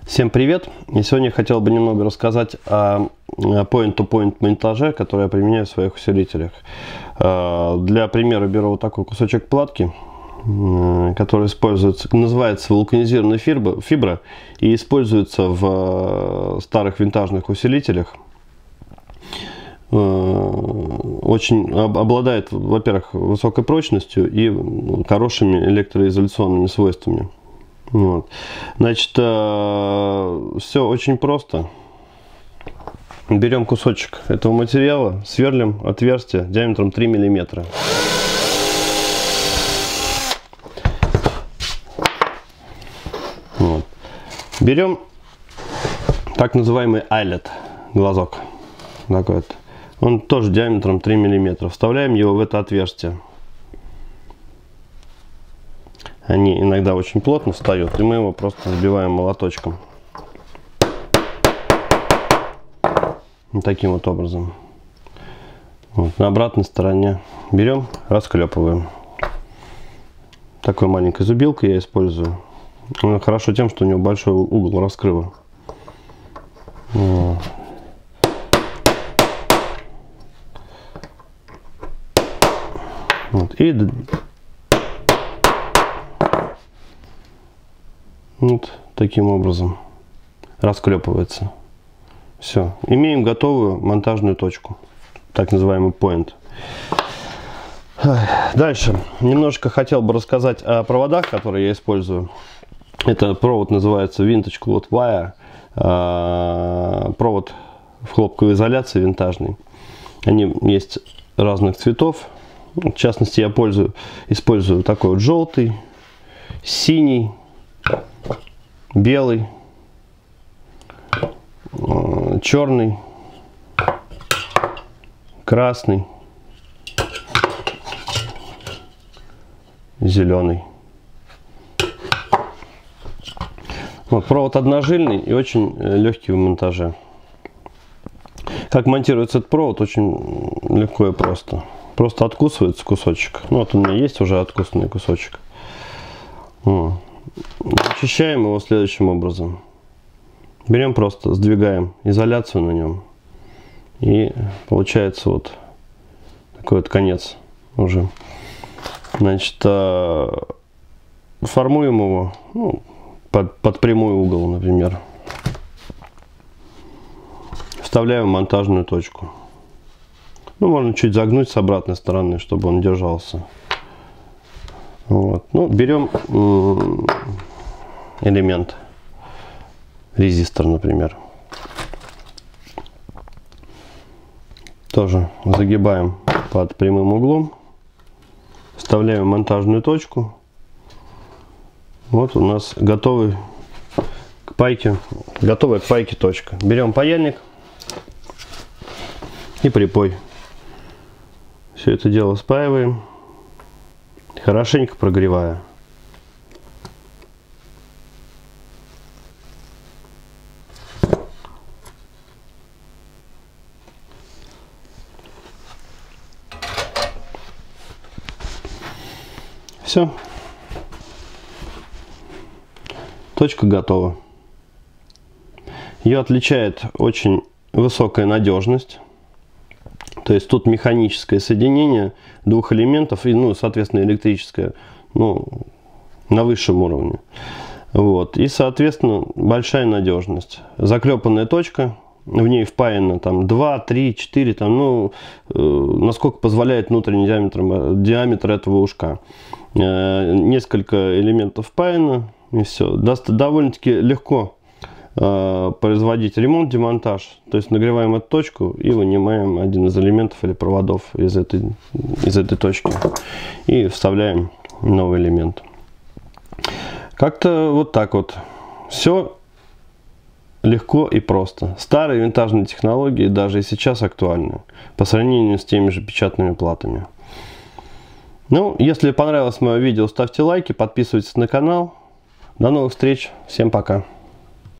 Всем привет! И сегодня я хотел бы немного рассказать о point-to-point монтаже, который я применяю в своих усилителях. Для примера беру вот такой кусочек платки, который используется, называется вулканизированная фибра и используется в старых винтажных усилителях. Очень обладает, во-первых, высокой прочностью и хорошими электроизоляционными свойствами. Вот. Значит, все очень просто. Берем кусочек этого материала, сверлим отверстие диаметром 3 мм. Вот. Берем так называемый eyelet, глазок. Такой вот. Он тоже диаметром 3 мм. Вставляем его в это отверстие. Они иногда очень плотно встают, и мы его просто забиваем молоточком. Вот таким вот образом. Вот. На обратной стороне берем, расклепываем. Такой маленькой зубилкой я использую. Он хорошо тем, что у него большой угол раскрыва. Вот. Вот. И вот таким образом расклепывается. Все. Имеем готовую монтажную точку, так называемый point. Дальше. Немножко хотел бы рассказать о проводах, которые я использую. Это провод называется Vintage Cloth Wire. Провод в хлопковой изоляции винтажный. Они есть разных цветов. В частности, я использую такой вот желтый, синий, белый, черный, красный, зеленый. Вот, провод одножильный и очень легкий в монтаже. Как монтируется этот провод? Очень легко и просто. Просто откусывается кусочек. Ну, вот у меня есть уже откусанный кусочек. Очищаем его следующим образом. Берем просто, сдвигаем изоляцию на нем. И получается вот такой вот конец уже. Значит, формуем его под прямой угол, например. Вставляем в монтажную точку. Ну, можно чуть загнуть с обратной стороны, чтобы он держался. Вот. Ну, берем элемент, резистор, например. Тоже загибаем под прямым углом. Вставляем монтажную точку. Вот у нас готовая к пайке точка. Берем паяльник и припой. Все это дело спаиваем, хорошенько прогревая. Все. Точка готова. Ее отличает очень высокая надежность. То есть тут механическое соединение двух элементов и, ну, соответственно, электрическое, ну, на высшем уровне. Вот. И, соответственно, большая надежность. Заклепанная точка, в ней впаяно там 2, 3, 4, там, ну, насколько позволяет внутренний диаметр этого ушка. Несколько элементов впаяно, и все. Довольно-таки легко производить ремонт, демонтаж. То есть нагреваем эту точку и вынимаем один из элементов или проводов из этой точки и вставляем новый элемент. Как-то вот так вот. Все легко и просто. Старые винтажные технологии даже и сейчас актуальны по сравнению с теми же печатными платами. Ну, если понравилось мое видео, ставьте лайки, подписывайтесь на канал. До новых встреч. Всем пока.